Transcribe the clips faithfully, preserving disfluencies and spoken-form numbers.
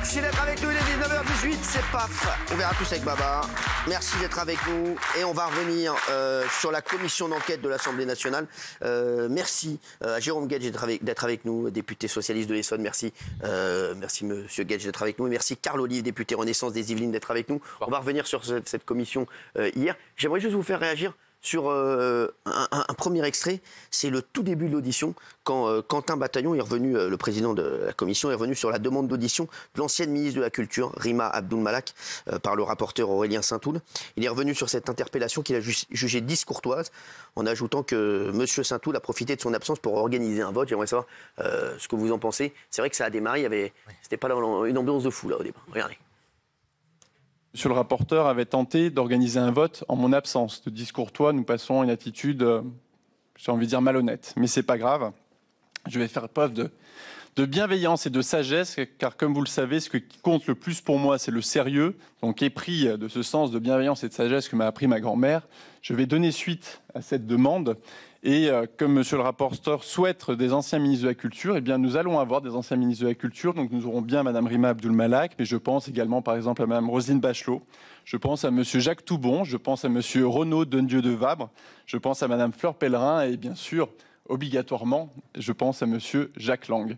Merci d'être avec nous, il est dix-neuf heures dix-huit, c'est paf. On verra tous avec Baba. Merci d'être avec nous et on va revenir euh, sur la commission d'enquête de l'Assemblée nationale. Euh, merci euh, à Jérôme Guedj d'être avec, d'être avec nous, député socialiste de l'Essonne. Merci, euh, merci Monsieur Guedj d'être avec nous. Et merci Carl Olive, député Renaissance des Yvelines, d'être avec nous. On va revenir sur cette, cette commission euh, hier. J'aimerais juste vous faire réagir sur euh, un, un, un premier extrait. C'est le tout début de l'audition, quand euh, Quentin Bataillon est revenu, euh, le président de la commission, est revenu sur la demande d'audition de l'ancienne ministre de la Culture, Rima Abdul-Malak, euh, par le rapporteur Aurélien Saint-Houl. Il est revenu sur cette interpellation qu'il a ju jugée discourtoise, en ajoutant que M. Saint-Houl a profité de son absence pour organiser un vote. J'aimerais savoir euh, ce que vous en pensez. C'est vrai que ça a démarré, il y avait, c'était pas une ambiance de fou là au départ. Regardez. Monsieur le rapporteur avait tenté d'organiser un vote en mon absence. De discourtois, nous passons à une attitude, euh, j'ai envie de dire, malhonnête. Mais c'est pas grave. Je vais faire preuve de, de bienveillance et de sagesse, car comme vous le savez, ce qui compte le plus pour moi, c'est le sérieux. Donc, épris de ce sens de bienveillance et de sagesse que m'a appris ma grand-mère, je vais donner suite à cette demande. Et euh, comme monsieur le rapporteur souhaite des anciens ministres de la Culture, eh bien, nous allons avoir des anciens ministres de la Culture. Donc nous aurons bien madame Rima Abdul-Malak, mais je pense également par exemple à madame Roselyne Bachelot. Je pense à monsieur Jacques Toubon, je pense à monsieur Renaud Dondieu de Vabre, je pense à madame Fleur Pellerin et bien sûr, obligatoirement, je pense à monsieur Jacques Lang.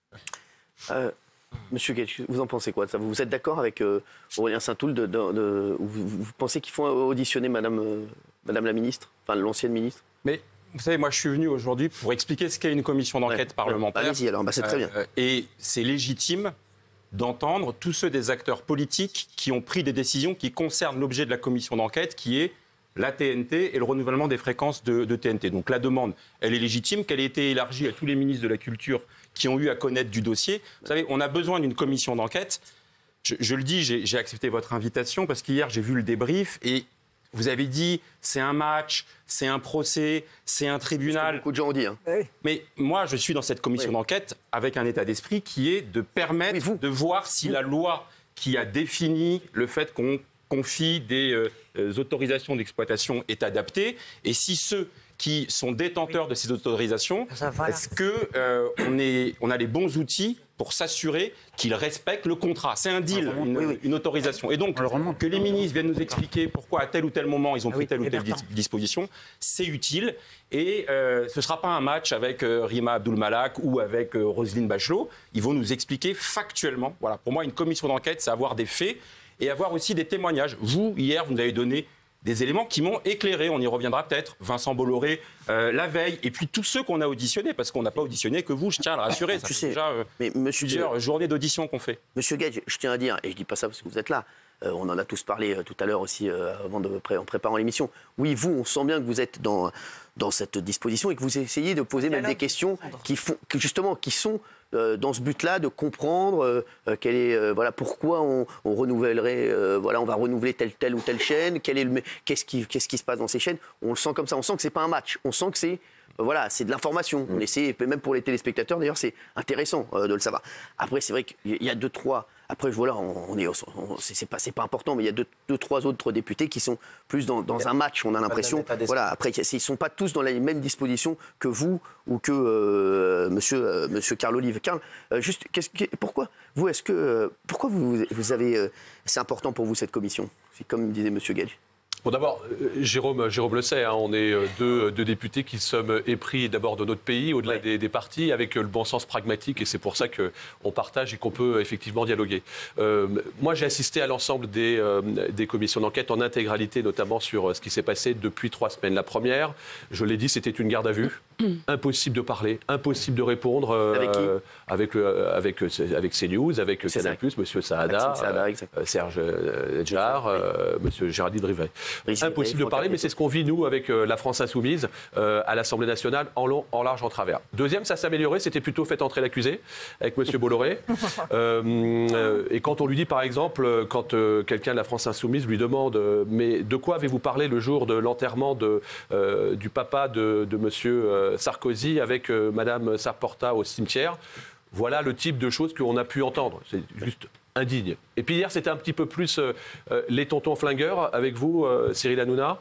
Euh... Monsieur Guedj, vous en pensez quoi de ça? Vous êtes d'accord avec euh, Aurélien Saint-Houl de, de, de, vous, vous pensez qu'il faut auditionner Madame, euh, Madame la ministre, enfin l'ancienne ministre? Mais vous savez, moi je suis venu aujourd'hui pour expliquer ce qu'est une commission d'enquête ouais, parlementaire. Ouais, allez-y alors, bah, c'est très bien. Euh, et c'est légitime d'entendre tous ceux des acteurs politiques qui ont pris des décisions qui concernent l'objet de la commission d'enquête, qui est la T N T et le renouvellement des fréquences de, de T N T. Donc la demande, elle est légitime, qu'elle ait été élargie à tous les ministres de la Culture qui ont eu à connaître du dossier. Vous savez, on a besoin d'une commission d'enquête. Je, je le dis, j'ai accepté votre invitation parce qu'hier, j'ai vu le débrief et vous avez dit, c'est un match, c'est un procès, c'est un tribunal. Beaucoup de gens ont dit. Hein. Mais moi, je suis dans cette commission oui. d'enquête avec un état d'esprit qui est de permettre oui, de voir si vous. la loi qui a défini le fait qu'on confie des euh, autorisations d'exploitation est adaptée et si ceux qui sont détenteurs de ces autorisations, est-ce qu'on euh, on a les bons outils pour s'assurer qu'ils respectent le contrat? C'est un deal, une, oui, oui. une autorisation. Et donc, que les ministres viennent nous expliquer pourquoi à tel ou tel moment ils ont pris oui, telle ou telle dis disposition, c'est utile. Et euh, ce ne sera pas un match avec euh, Rima Abdul-Malak ou avec euh, Roselyne Bachelot. Ils vont nous expliquer factuellement. Voilà, pour moi, une commission d'enquête, c'est avoir des faits et avoir aussi des témoignages. Vous, hier, vous nous avez donné des éléments qui m'ont éclairé, on y reviendra peut-être, Vincent Bolloré, euh, la veille, et puis tous ceux qu'on a auditionnés, parce qu'on n'a pas auditionné que vous, je tiens à le rassurer, ça fait déjà euh, mais monsieur plusieurs journées d'audition qu'on fait. Monsieur Guedj, je tiens à dire, et je ne dis pas ça parce que vous êtes là, euh, on en a tous parlé euh, tout à l'heure aussi, euh, avant de, pré en préparant l'émission. Oui, vous, on sent bien que vous êtes dans, dans cette disposition et que vous essayez de poser même des questions qui, font, qui, justement, qui sont euh, dans ce but-là, de comprendre euh, quel est, euh, voilà, pourquoi on, on renouvellerait, euh, voilà, on va renouveler telle, telle ou telle chaîne, qu'est-ce qui, qu'est-ce qui se passe dans ces chaînes. On le sent comme ça, on sent que ce n'est pas un match, on sent que c'est voilà, c'est de l'information. On essaie, même pour les téléspectateurs, d'ailleurs, c'est intéressant euh, de le savoir. Après, c'est vrai qu'il y a deux, trois. Après, voilà, on, on est, c'est pas, pas important, mais il y a deux, deux trois autres députés qui sont plus dans, dans un match. On a l'impression. Voilà. Après, ils sont pas tous dans les mêmes dispositions que vous ou que euh, Monsieur, euh, Monsieur Carl Olive. Carl, euh, juste, qu pourquoi vous, est-ce que, euh, pourquoi vous, vous avez, euh, c'est important pour vous cette commission? C'est comme disait Monsieur Guedj. Bon, d'abord, Jérôme, Jérôme le sait, hein, on est deux, deux députés qui sommes épris d'abord de notre pays, au-delà ouais. des, des partis, avec le bon sens pragmatique, et c'est pour ça qu'on partage et qu'on peut effectivement dialoguer. Euh, moi, j'ai assisté à l'ensemble des, euh, des commissions d'enquête en intégralité, notamment sur ce qui s'est passé depuis trois semaines. La première, je l'ai dit, c'était une garde à vue. Impossible de parler, impossible de répondre euh, avec, qui avec, le, avec, avec CNews, avec Canal plus, M. Saada, Saada euh, Serge Djar, euh, M. Géraldine Drivet. Impossible de parler, mais c'est ce qu'on vit, nous, avec euh, la France Insoumise, euh, à l'Assemblée nationale, en long, en large, en travers. Deuxième, ça s'est amélioré, c'était plutôt fait entrer l'accusé, avec M. Bolloré. Euh, euh, et quand on lui dit, par exemple, quand euh, quelqu'un de la France Insoumise lui demande euh, « Mais de quoi avez-vous parlé le jour de l'enterrement euh, du papa de, de M. Euh, Sarkozy avec euh, Mme Sarporta au cimetière ?» Voilà le type de choses qu'on a pu entendre. C'est juste indigne. Et puis hier, c'était un petit peu plus euh, les tontons flingueurs avec vous, euh, Cyril Hanouna.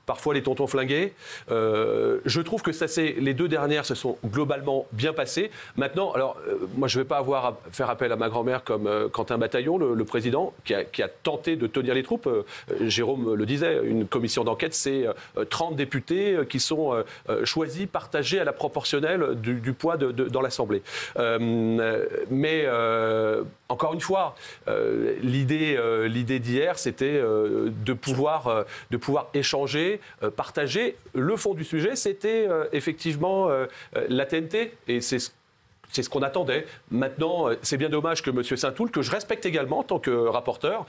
parfois les tontons flingués. Euh, je trouve que ça, c'est, les deux dernières se sont globalement bien passées. Maintenant, alors, euh, moi, je ne vais pas avoir à faire appel à ma grand-mère comme euh, Quentin Bataillon, le, le président, qui a, qui a tenté de tenir les troupes. Euh, Jérôme le disait, une commission d'enquête, c'est euh, trente députés qui sont euh, choisis, partagés à la proportionnelle du, du poids de, de, dans l'Assemblée. Euh, mais, euh, encore une fois, euh, l'idée, euh, l'idée d'hier, c'était euh, de, pouvoir, euh, de pouvoir échanger, euh, partager. Le fond du sujet, c'était euh, effectivement euh, la T N T. Et c'est ce C'est ce qu'on attendait. Maintenant, c'est bien dommage que M. Saint-Toul, que je respecte également en tant que rapporteur,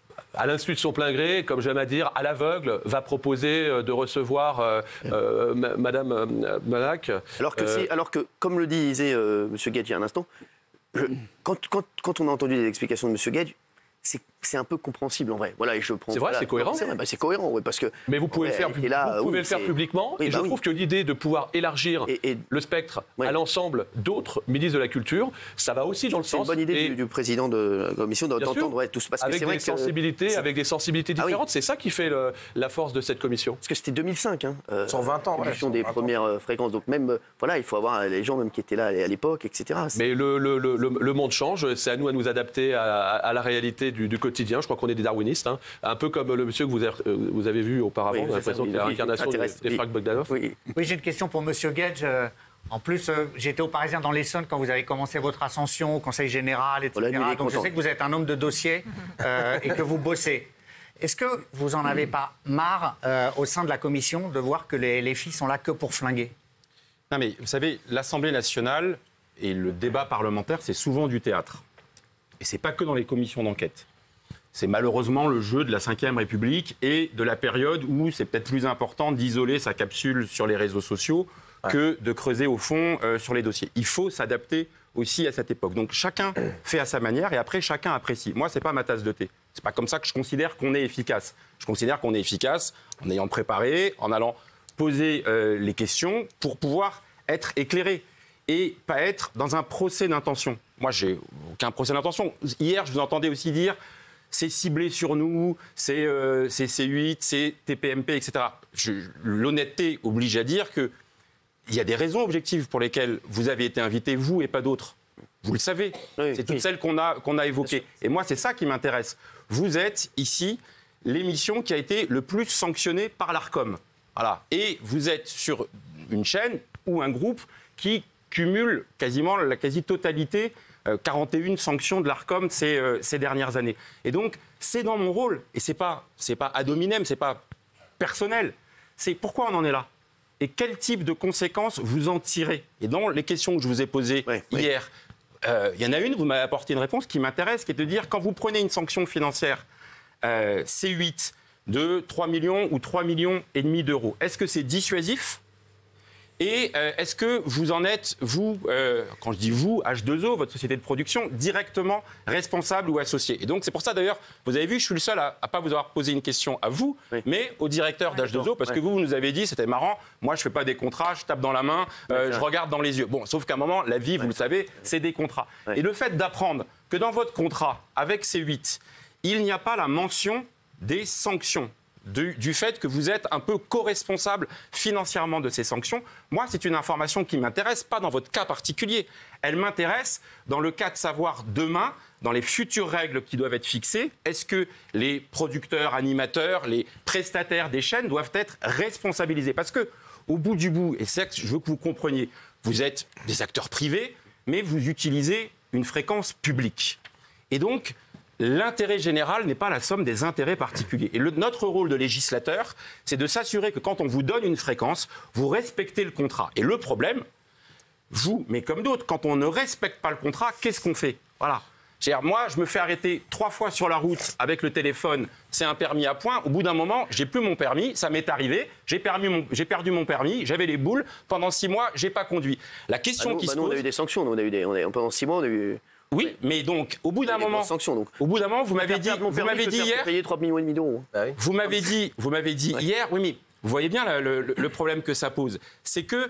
à l'insu de son plein gré, comme j'aime à dire, à l'aveugle, va proposer de recevoir euh, euh, Mme euh, Manac. Alors que, euh, alors que, comme le disait euh, M. Guedj il y a un instant, je, quand, quand, quand on a entendu les explications de M. Guedj, c'est, c'est un peu compréhensible en vrai. Voilà, et je prends, c'est vrai, voilà, c'est cohérent. C'est, vrai, bah, c'est cohérent, oui, parce que. Mais vous pouvez, ouais, le, faire, là, vous pouvez oui, le faire publiquement. Oui, et bah je oui. trouve que l'idée de pouvoir élargir et, et, le spectre ouais. à l'ensemble d'autres ministres de la Culture, ça va aussi dans le c'est sens. C'est une bonne idée et, du, du président de la commission d'entendre ouais, tout ce parce que avec c'est vrai des sensibilités, que, avec des sensibilités différentes. Ah oui. C'est ça qui fait le, la force de cette commission. Parce que c'était deux mille cinq, hein, euh, cent vingt ans, ouais, des premières ans. fréquences. Donc même, voilà, il faut avoir les gens même qui étaient là à l'époque, et cetera. Mais le, le, le, le monde change. C'est à nous à nous adapter à, à la réalité du, du quotidien. Je crois qu'on est des darwinistes. Hein. Un peu comme le monsieur que vous avez, vous avez vu auparavant, oui, l'impression qu'il y a l'incarnation des Franck Bogdanov. Oui, oui j'ai une question pour monsieur Guedj. Euh, en plus, euh, j'étais au Parisien dans l'Essonne quand vous avez commencé votre ascension au Conseil général, et cetera. Voilà, donc je sais que vous êtes un homme de dossier euh, et que vous bossez. Est-ce que vous en avez pas marre euh, au sein de la commission de voir que les, les filles sont là que pour flinguer? Non mais vous savez, l'Assemblée nationale et le débat parlementaire, c'est souvent du théâtre. Et c'est pas que dans les commissions d'enquête. C'est malheureusement le jeu de la cinquième République et de la période où c'est peut-être plus important d'isoler sa capsule sur les réseaux sociaux ouais. que de creuser au fond euh, sur les dossiers. Il faut s'adapter aussi à cette époque. Donc chacun fait à sa manière et après chacun apprécie. Moi, c'est pas ma tasse de thé. C'est pas comme ça que je considère qu'on est efficace. Je considère qu'on est efficace en ayant préparé, en allant poser euh, les questions pour pouvoir être éclairé et pas être dans un procès d'intention. Moi, j'ai aucun procès d'intention. Hier, je vous entendais aussi dire c'est ciblé sur nous, c'est euh, C huit, c'est T P M P, et cetera. Je, l'honnêteté oblige à dire qu'il y a des raisons objectives pour lesquelles vous avez été invité, vous et pas d'autres. Vous le savez. Oui, c'est toutes oui. celles qu'on a, qu'on a évoquées. Et moi, c'est ça qui m'intéresse. Vous êtes ici l'émission qui a été le plus sanctionnée par l'Arcom. Voilà. Et vous êtes sur une chaîne ou un groupe qui cumule quasiment la quasi-totalité quarante et une sanctions de l'Arcom ces, euh, ces dernières années. Et donc, c'est dans mon rôle, et ce n'est pas, c'est pas ad hominem, ce n'est pas personnel, c'est pourquoi on en est là. Et quel type de conséquences vous en tirez. Et dans les questions que je vous ai posées oui, hier, il euh, y en a une, vous m'avez apporté une réponse qui m'intéresse, qui est de dire, quand vous prenez une sanction financière euh, C huit de trois millions ou trois millions et demi d'euros, est-ce que c'est dissuasif ? Et euh, est-ce que vous en êtes, vous, euh, quand je dis vous, H deux O, votre société de production, directement responsable ou associé? Et donc c'est pour ça d'ailleurs, vous avez vu, je suis le seul à ne pas vous avoir posé une question à vous, oui. mais au directeur d'H deux O, parce ouais. que vous, vous nous avez dit, c'était marrant, moi je ne fais pas des contrats, je tape dans la main, euh, je regarde dans les yeux. Bon, sauf qu'à un moment, la vie, vous ouais. le savez, c'est des contrats. Ouais. Et le fait d'apprendre que dans votre contrat, avec C huit, il n'y a pas la mention des sanctions, Du, du fait que vous êtes un peu co-responsable financièrement de ces sanctions. Moi, c'est une information qui m'intéresse, pas dans votre cas particulier. Elle m'intéresse dans le cas de savoir demain, dans les futures règles qui doivent être fixées, est-ce que les producteurs, animateurs, les prestataires des chaînes doivent être responsabilisés? Parce que, au bout du bout, et c'est ça que je veux que vous compreniez, vous êtes des acteurs privés, mais vous utilisez une fréquence publique. Et donc, l'intérêt général n'est pas la somme des intérêts particuliers. Et le, notre rôle de législateur, c'est de s'assurer que quand on vous donne une fréquence, vous respectez le contrat. Et le problème, vous, mais comme d'autres, quand on ne respecte pas le contrat, qu'est-ce qu'on fait? Voilà. C'est-à-dire, moi, je me fais arrêter trois fois sur la route avec le téléphone, c'est un permis à points. Au bout d'un moment, j'ai plus mon permis, ça m'est arrivé, j'ai, mon, j'ai perdu mon permis, j'avais les boules, pendant six mois, j'ai pas conduit. La question ah non, qui bah se non, pose... on a eu des sanctions, on a eu des, on a, pendant six mois, on a eu... Oui, mais donc, au bout d'un moment, sanctions, donc. au bout d'un moment, vous m'avez dit, vous m'avez dit hier, payer trois millions et demi d'euros. Bah oui. Vous m'avez dit, vous m'avez dit ouais. hier, oui, mais vous voyez bien le, le, le problème que ça pose, c'est que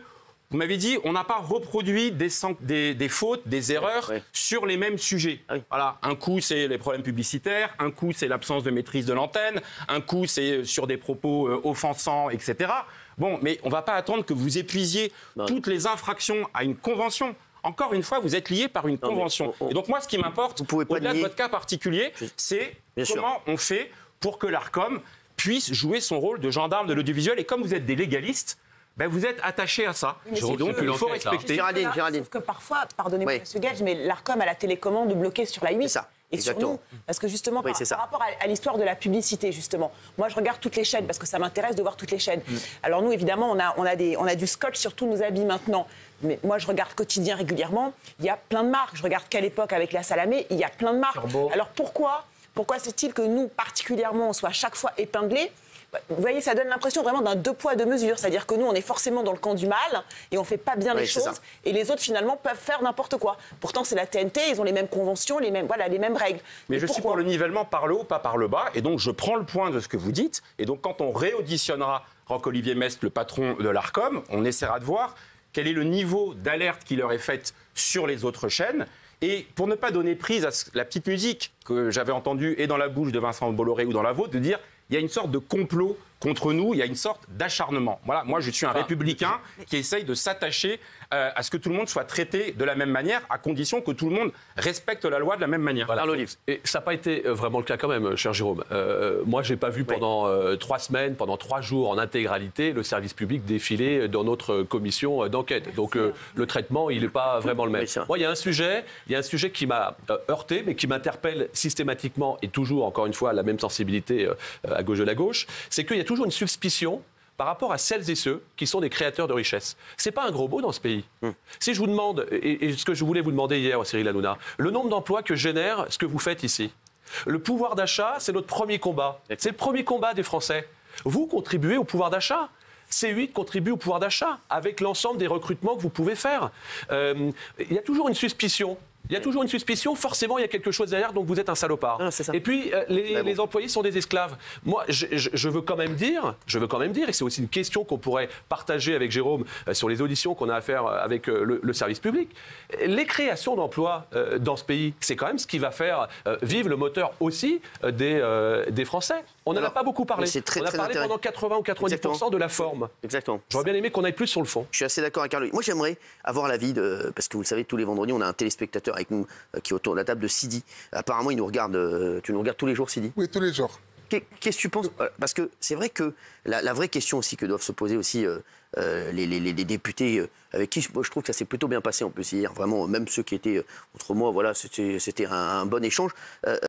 Vous m'avez dit, on n'a pas reproduit des, des, des fautes, des erreurs oui. sur les mêmes sujets. Ah oui. Voilà, un coup, c'est les problèmes publicitaires, un coup, c'est l'absence de maîtrise de l'antenne, un coup, c'est sur des propos euh, offensants, et cetera. Bon, mais on ne va pas attendre que vous épuisiez non. toutes les infractions à une convention. Encore une fois, vous êtes lié par une non, convention. On, on, Et donc moi, ce qui m'importe, au-delà de votre cas particulier, c'est comment sûr. on fait pour que l'Arcom puisse jouer son rôle de gendarme de l'audiovisuel. Et comme vous êtes des légalistes, ben vous êtes attachés à ça. Mais donc, il faut respecter. Géraldine, Géraldine. Sauf que parfois, pardonnez-moi, oui. M. Gage, mais l'Arcom a la télécommande bloquée sur la huit. C'est ça. Et Exactement. sur nous, parce que justement, oui, par, par rapport à, à l'histoire de la publicité, justement, moi je regarde toutes les chaînes parce que ça m'intéresse de voir toutes les chaînes. Mm. Alors nous, évidemment, on a, on, a des, on a du scotch sur tous nos habits maintenant. Mais moi, je regarde Quotidien régulièrement. Il y a plein de marques. Je regarde Quelle Époque avec la Salamé. Il y a plein de marques. Turbo. Alors pourquoi, pourquoi c'est-il que nous, particulièrement, on soit à chaque fois épinglés ? Vous voyez, ça donne l'impression vraiment d'un deux poids, deux mesures. C'est-à-dire que nous, on est forcément dans le camp du mal et on ne fait pas bien oui, les choses. Ça. Et les autres, finalement, peuvent faire n'importe quoi. Pourtant, c'est la T N T, ils ont les mêmes conventions, les mêmes, voilà, les mêmes règles. Mais et je pourquoi suis pour le nivellement par le haut, pas par le bas. Et donc, je prends le point de ce que vous dites. Et donc, quand on réauditionnera Roch-Olivier Maistre, le patron de l'Arcom, on essaiera de voir quel est le niveau d'alerte qui leur est faite sur les autres chaînes. Et pour ne pas donner prise à la petite musique que j'avais entendue et dans la bouche de Vincent Bolloré ou dans la vôtre, de dire il y a une sorte de complot contre nous, il y a une sorte d'acharnement. Voilà, moi je suis un républicain qui essaye de s'attacher euh, à ce que tout le monde soit traité de la même manière, à condition que tout le monde respecte la loi de la même manière. Voilà. Et ça n'a pas été vraiment le cas quand même, cher Jérôme. Euh, moi, je n'ai pas vu pendant oui. euh, trois semaines, pendant trois jours en intégralité, le service public défiler dans notre commission d'enquête. Donc euh, le traitement, il n'est pas vraiment le même. Oui, moi, il y a un sujet, il y a un sujet qui m'a euh, heurté, mais qui m'interpelle systématiquement et toujours, encore une fois, la même sensibilité euh, à gauche de la gauche, c'est qu'il y a toujours une suspicion par rapport à celles et ceux qui sont des créateurs de richesse. C'est pas un gros mot dans ce pays. Mmh. Si je vous demande, et, et ce que je voulais vous demander hier, Cyril Hanouna, le nombre d'emplois que génère ce que vous faites ici. Le pouvoir d'achat, c'est notre premier combat. C'est le premier combat des Français. Vous contribuez au pouvoir d'achat. C huit contribue au pouvoir d'achat avec l'ensemble des recrutements que vous pouvez faire. Euh, il y a toujours une suspicion. Il y a toujours une suspicion, forcément il y a quelque chose derrière, donc vous êtes un salopard. Non, et puis euh, les, bon. les employés sont des esclaves. Moi, je, je, je veux quand même dire, je veux quand même dire, et c'est aussi une question qu'on pourrait partager avec Jérôme euh, sur les auditions qu'on a à faire avec euh, le, le service public. Les créations d'emplois euh, dans ce pays, c'est quand même ce qui va faire euh, vivre le moteur aussi euh, des, euh, des Français. On n'en a pas beaucoup parlé. Très, On a très parlé pendant quatre-vingts ou quatre-vingt-dix pour cent de la forme. Exactement. J'aurais bien aimé qu'on aille plus sur le fond. Je suis assez d'accord avec Carlo. Moi, j'aimerais avoir l'avis de, parce que vous le savez, tous les vendredis, on a un téléspectateur avec nous euh, qui est autour de la table de Sidi. Apparemment, il nous regarde. Euh, tu nous regardes tous les jours, Sidi ? Oui, tous les jours. Qu'est-ce que tu penses ? Parce que c'est vrai que la, la vraie question aussi que doivent se poser aussi euh, euh, les, les, les députés euh, avec qui moi, je trouve que ça s'est plutôt bien passé en plus hier. Vraiment, même ceux qui étaient euh, contre moi, voilà, c'était un, un bon échange. Euh,